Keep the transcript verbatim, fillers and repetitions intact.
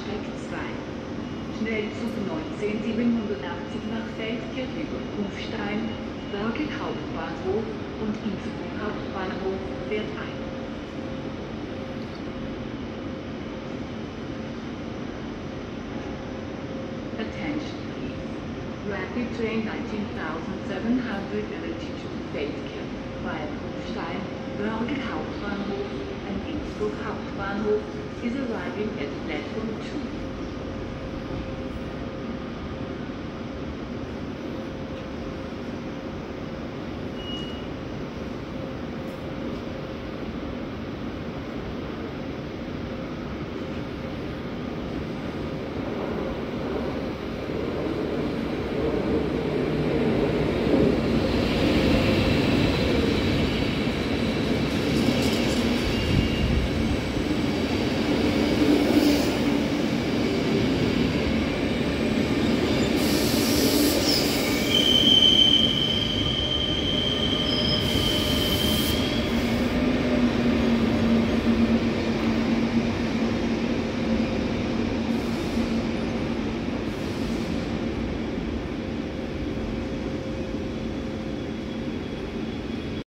Bahnsteig zwei. Schnellzug neunzehn siebenhundertachtzig nach Feldkirch über Kufstein, Bargeld Hauptbahnhof und Innsbruck Hauptbahnhof fährt ein. Attention please. Rapid train nineteen thousand seven hundred eighty-two Feldkirch via Kufstein, Bargeld Hauptbahnhof and Innsbruck Hauptbahnhof is arriving at platform two.